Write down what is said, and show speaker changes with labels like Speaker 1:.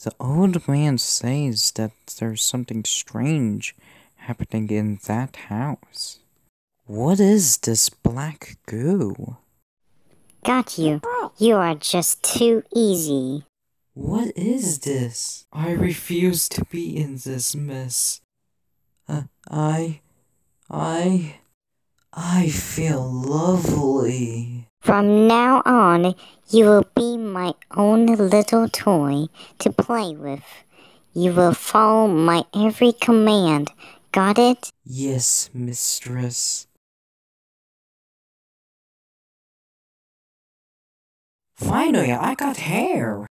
Speaker 1: The old man says that there's something strange happening in that house. What is this black goo?
Speaker 2: Got you. You are just too easy.
Speaker 1: What is this? I refuse to be in this mess. I feel lovely.
Speaker 2: From now on, you will be my own little toy to play with. You will follow my every command. Got it?
Speaker 1: Yes, mistress. Finally, I got hair.